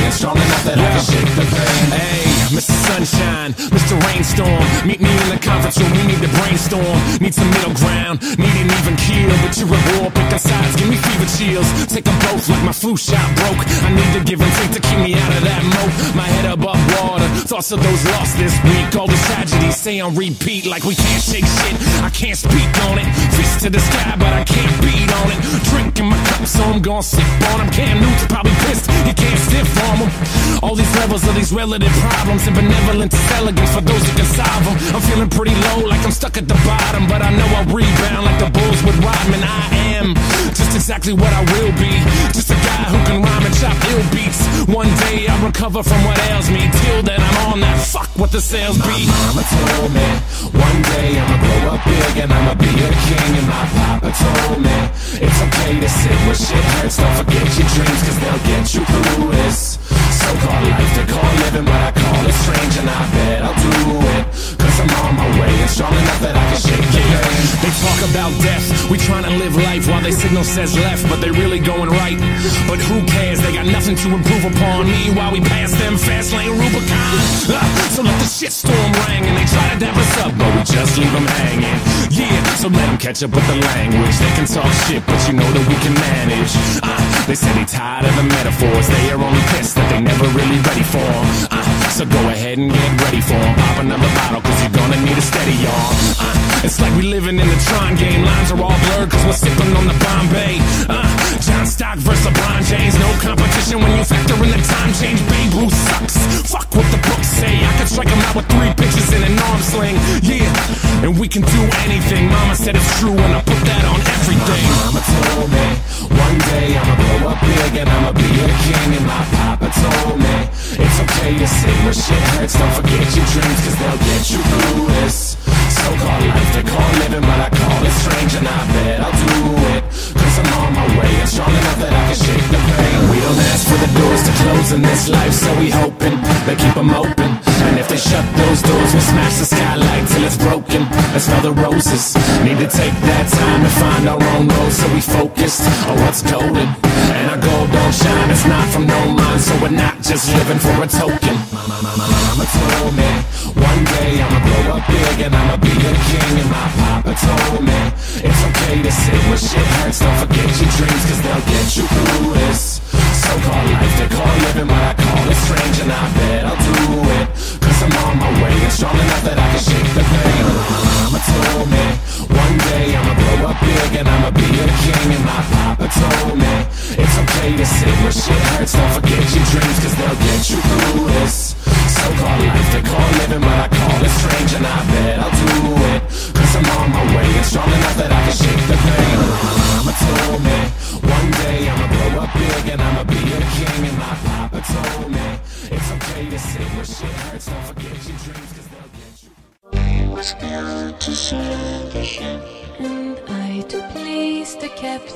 and strong enough that I can shake the pain. Hey, Mr. Sunshine, Mr. Rainstorm, meet me in the conference room, we need to brainstorm. Need some middle ground, need an even keel, but you're at war, picking sides, give me fever chills. Take them both like my flu shot broke. I need to give and take to keep me out of that moat. My head above water, thoughts of those lost this week. All these tragedies stay on repeat like we can't shake shit. I can't speak on it, fist to the sky, but I can't beat on it. Drinking my cup, so I'm gonna sip on him. Cam Newton's probably pissed, you can't stiff on him. All these levels of these relative problems, and benevolence is elegance for those who can solve them. I'm feeling pretty low, like I'm stuck at the bottom, but I know I'll rebound like the Bulls with Rodman. I am just exactly what I will be, just a guy who can rhyme and chop ill beats. One day I'll recover from what ails me. Till then I'm on that fuck what the sales be. My mama told me one day I'ma grow up big and I'ma be a king. And my papa told me it's okay to sit where shit hurts. Don't forget your dreams, cause they'll get you through this so-called life they call living, but I call it strange. And I bet I'll do it, cause I'm on my way and strong enough that I can shake the pain. They talk about death, we trying to live life while they signal says left, but they really going right. But who cares, they got nothing to improve upon me while we pass them fast lane Rubicon. So let the shitstorm ring and they try to dap us up, but we just leave them hanging. Yeah, so let them catch up with the language. They can talk shit, but you know that we can manage. They say they tired of the metaphors, they are only pissed that they never really ready for them. So go ahead and get ready for them. Pop another bottle, cause you're gonna need a steady arm. It's like we living in the Tron game. Lines are all blurred cause we're sipping on the Bombay. John Stock versus LeBron James. No competition when you factor in the time change. Babe Ruth sucks, fuck what the books say. I could strike him out with 3 pitches in an arm sling. Yeah, and we can do anything. Mama said it's true and I put that on everything. My mama told me one day I'ma grow up big and I'ma be a king. And my papa told me it's okay to sit where shit hurts. Don't forget your dreams, cause they'll get you through this so-called life they call living, but I call it strange. And I bet I'll do it, cause I'm on my way and strong enough that I can shake the pain. We don't ask for the doors to close in this life, so we hoping they keep them open. And if they shut those doors, we'll smash the skylight till it's broken. Let's smell the roses, need to take that time to find our own road, so we focused on what's golden. And our gold don't shine, it's not from no mind, so we're not just living for a token. Mama told me one day I'ma grow up big and I'ma be a king. And my papa told me it's okay to sit where shit hurts. Don't forget your dreams, cause they'll get you through this so-called life they call living, but I call it strange. And I bet I'll do it, cause I'm on my way and strong enough that I can shake the pain. Mama told me one day I'ma grow up big and I'ma be a king. And my papa told me it's okay to sit where shit hurts. Don't forget your dreams, cause they'll get you through this so-called life they call living, but I call it strange. And I bet I'll do it, cause I'm on my way and strong enough that I can shake the pain. Mama told me one day I'ma grow up big and I'ma be a king. And my papa told me it's okay to sit where shit hurts. Don't forget your dreams, cause they'll get you. I was built to serve the ship, and I to please the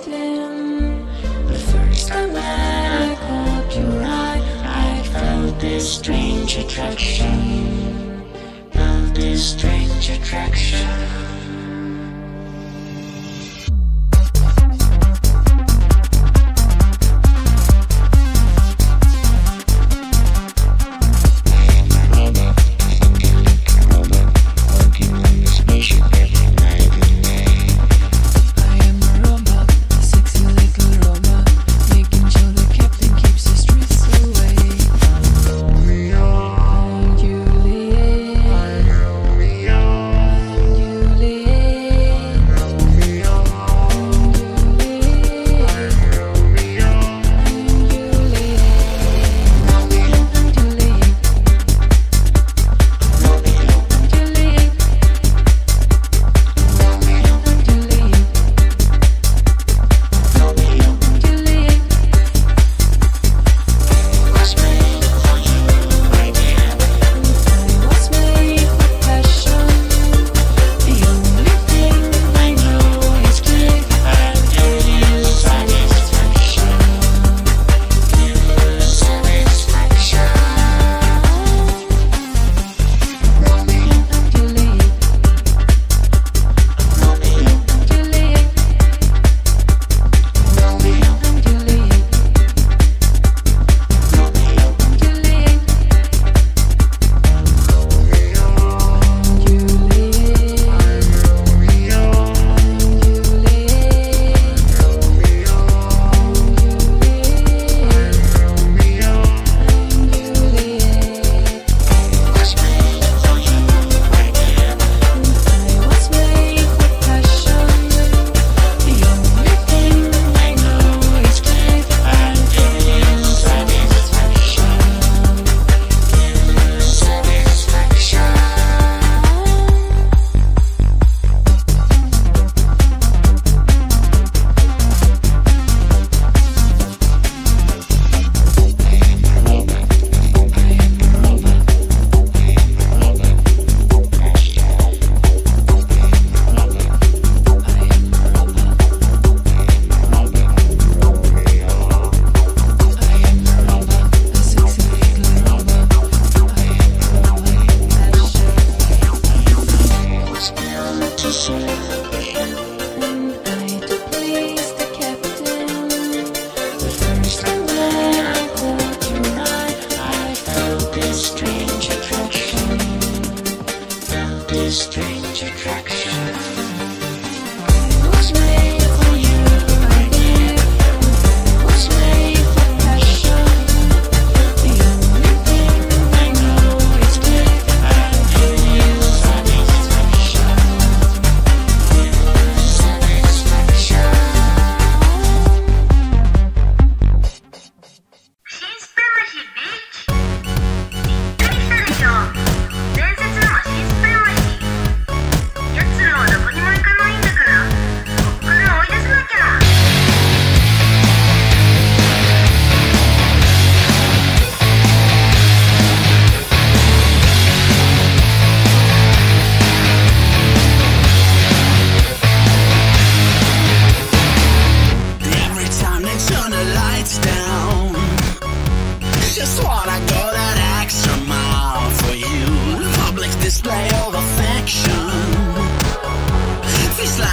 captain. But first time I caught your eye, I felt this strange attraction. Felt this strange attraction. Juliet.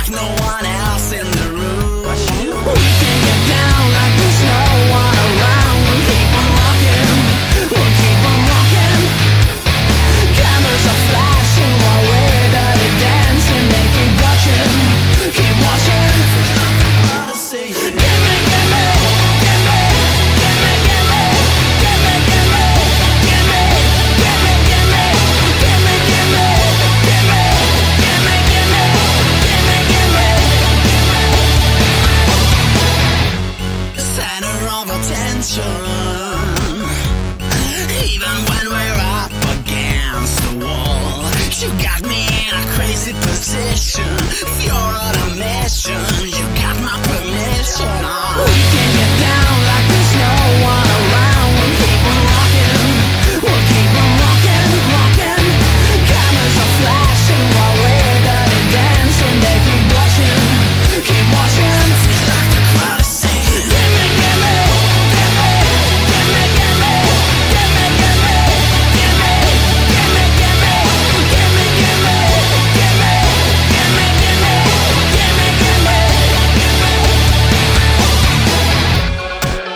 like no one else in the room. We can get down like there's no one around. We'll keep on rocking, we'll keep on rocking. Cameras are flashing while we're dirty dancing. They keep watching, keep watching. Gimme, gimme, gimme, gimme, gimme, gimme, gimme, gimme, gimme, gimme, gimme, gimme, gimme, gimme, gimme, center of attention. Even when we're up against the wall, you got me in a crazy position. If you're on a mission, you got my permission. We can get down like there's no one around. We'll keep on rocking, we'll keep on rocking, rocking. Cameras are flashing while we're dirty dancing. They keep watching, keep watching. Feel like the crowd is saying, gimme, gimme, gimme, gimme, gimme, gimme, gimme, gimme, gimme, gimme, gimme, gimme, gimme, gimme, gimme, gimme, gimme.